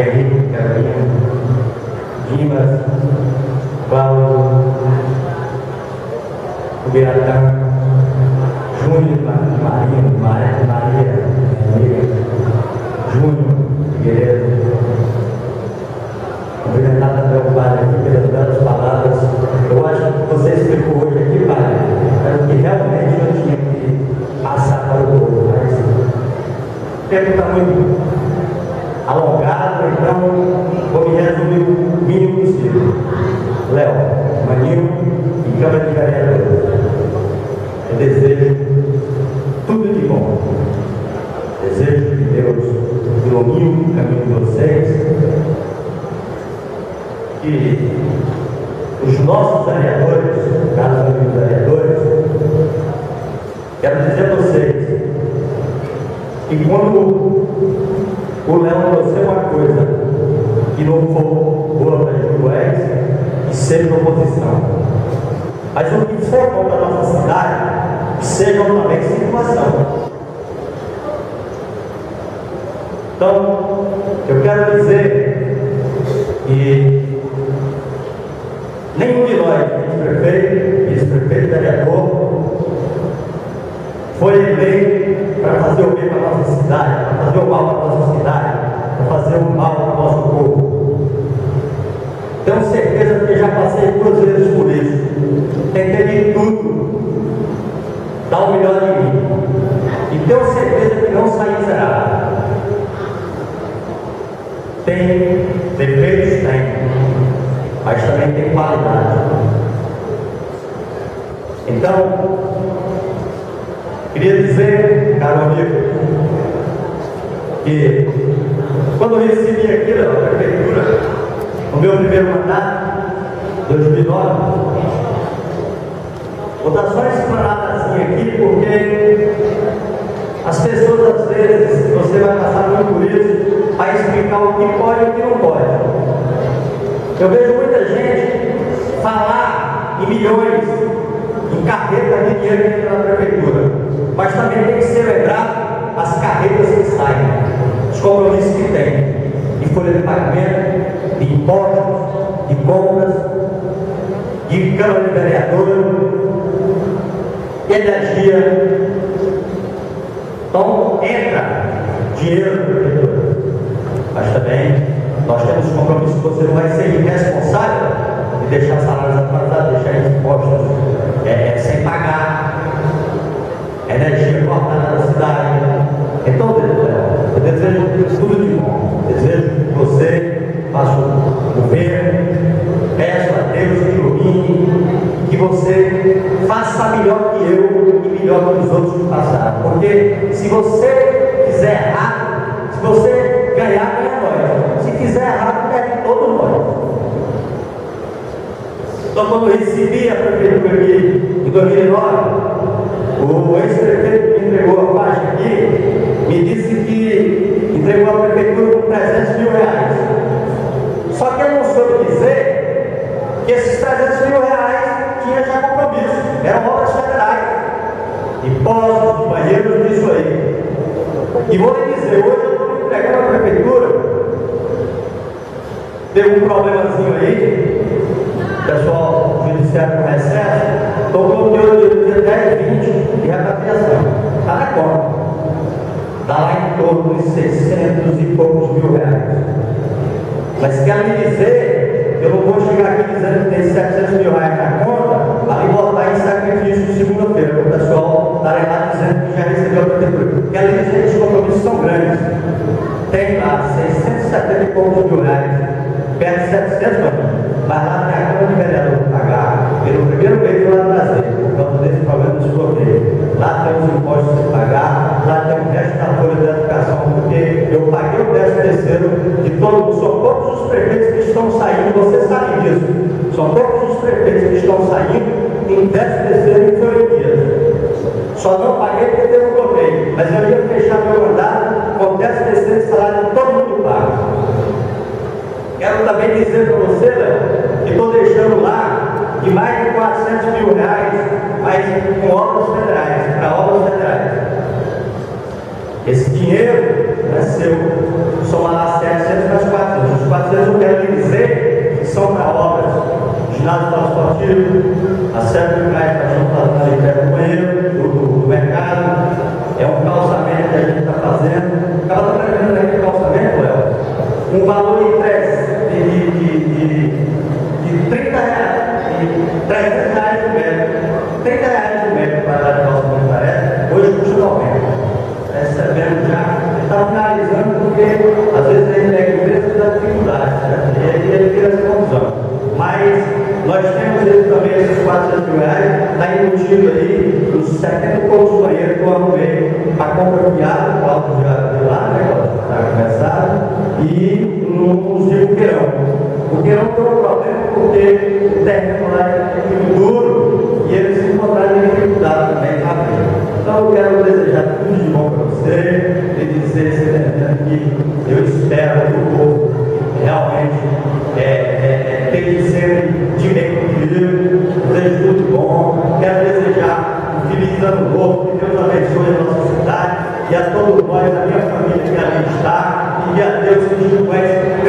Henrique, Carolina, Dimas, Cláudio, Beatão, Júnior, Maria, Júnior, Guerreiro. Obrigado também ao Padre aqui pelas belas palavras. Eu acho que você explicou hoje aqui, Padre, era o que realmente eu tinha que passar para o povo. Mas o tempo está muito alongado, então vou me resumir o mínimo possível. Léo, Maninho e Câmara de Vereadores, eu desejo tudo de bom. Desejo que Deus ilumine o caminho de vocês, que os nossos vereadores, caros amigos vereadores, quero dizer a vocês que quando o Léo trouxer uma coisa que não for boa para Jurués, que seja oposição. Mas o que for bom para a nossa cidade, que seja também situação. Então, eu quero dizer que nenhum de nós, prefeito, vice-prefeito, vereador, foi eleito para fazer o bem para a nossa cidade, para fazer o mal para a nossa cidade, para fazer o mal para o nosso povo. Tenho certeza que já passei 2 vezes por isso. Tentei de tudo, dar o melhor de mim. E tenho certeza que não saí miserável. Tem defeitos? Tem. Mas também tem qualidade. Então, queria dizer, caro amigo, que quando eu recebi aqui na prefeitura, no meu primeiro mandato, 2009, vou dar só esse paradazinho aqui, porque as pessoas, às vezes, você vai passar muito por isso, para explicar o que pode e o que não pode. Eu vejo muita gente falar em milhões, em carretas de dinheiro que entra na prefeitura, mas também tem que ser lembrado as carretas que saem, os compromissos que tem, de folha de pagamento, de impostos, de compras, de Câmara de Vereadores, energia. Então entra dinheiro na prefeitura, mas também nós temos compromisso que você não vai ser irresponsável de deixar salários atrasados, deixar impostos sem pagar, energia cortada na cidade. Então, eu desejo tudo de bom. Desejo que você faça o governo, peço a Deus que ilumine, que você faça melhor que eu e melhor que os outros que passaram. Porque se você fizer errado, se você ganhar, ganha nós. Se fizer errado, perde todos nós. Então, quando eu recebi a prefeitura aqui em 2009, o ex-prefeito que me entregou a faixa aqui me disse que entregou a prefeitura com 300 mil reais. Só que ele não soube dizer que esses 300 mil reais tinha já compromisso, eram obras federais, de postos, de banheiros, disso aí. E vou lhe dizer, hoje eu estou entregando a prefeitura, teve um problemazinho aí, o pessoal judiciário com recesso, tocou o dia 10, 20 de repatriação. Está na conta. Dá lá em torno de 600 e poucos mil reais. Mas quero lhe dizer, eu não vou chegar aqui dizendo que tem 700 mil reais na conta, para lhe botar em sacrifício de segunda-feira, para o pessoal estar lá dizendo que já recebeu a prefeitura. Quero lhe dizer que os compromissos são grandes. Tem lá 670 e poucos mil reais, perto de 700 mil. Mas lá tem a Câmara de Vereadores para pagar, pelo primeiro mês lá trazer, por causa desse problema dos bloqueios. Lá tem os impostos a pagar, lá tem o resto da folha de educação, porque eu paguei o 13º de todo mundo. São poucos os prefeitos que estão saindo, você sabe disso. São poucos os prefeitos que estão saindo em 13º e foi dias. Só não paguei porque teve um bloqueio, mas eu ia fechar meu mandato com 13º salário de todo mundo pago. Quero também dizer para você, Léo, que estou deixando lá de mais de 400 mil reais, mas com obras federais, para obras federais. Esse dinheiro não é seu, soma lá 700 mais 400, são para obras, ginásio transportivo, a Serra do Cais, que a gente está fazendo ali perto do banheiro, do mercado, é um calçamento que a gente está fazendo. Acaba trabalhando aí de calçamento, Léo, um valor de 30 reais, de 300 reais por metro, 30 reais por metro para dar de calçamento parece, hoje custa 90. Recebendo já, está finalizando porque às vezes ele é empresa da dificuldade, certo? E aí ele vira essa confusão. Mas nós temos ele também, esses 400 mil reais, está embutido aí os 70 poucos banheiros que eu arrumei para compra de água, o alto de lá, né? Está começado, e nos de Buqueirão. Buqueirão tem um problema porque o terreno lá é muito duro e eles se encontraram em dificuldade também para ver. Então eu quero desejar tudo de bom para você e dizer que eu espero que o povo realmente tem que ser direito comigo, desejo tudo de bom, quero desejar um feliz ano novo, que Deus abençoe a nossa cidade e a todos nós, a minha família que ali está, e que a Deus nos conhece